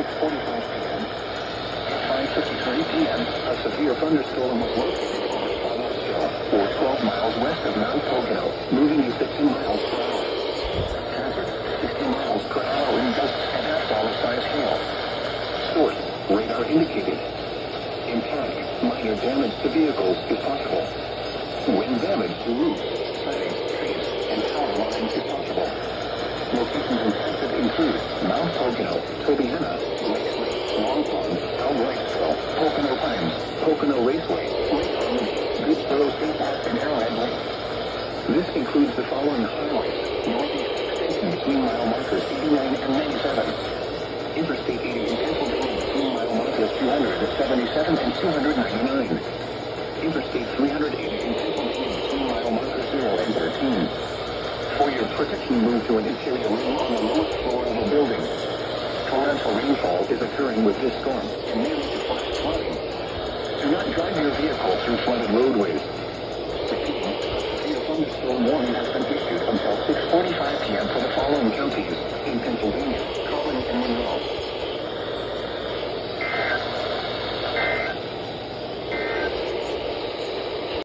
6:45 p.m. At 5:53 p.m., a severe thunderstorm was located over Sawmill Hill, or 12 miles west of Mount Pocono, moving at 60 miles per hour. Hazard, 60 miles per hour in gusts and half-dollar-size hail. Source, radar indicated. Impact, minor damage to vehicles is possible. Wind damage to roofs, siding, trees, and power lines is possible. Locations impacted include Mount Pocono, Tobiana, Lakes, Long Pond, Allentown, Pocono Pines, Pocono Raceway, Lake Harmony, Goodsboro State Park, and Arrowhead Lake. This includes the following highways: Northeast Extension between mile markers 89 and 97. Interstate 80 in Pennsylvania between mile markers 277 and 299. Interstate 380 in Pennsylvania between mile markers 0 and 13. For your protection, move to an interior room on the lowest floor of a building. Torrential rainfall is occurring with this storm and may lead to flash flooding. Do not drive your vehicle through flooded roadways. Repeating, a thunderstorm warning has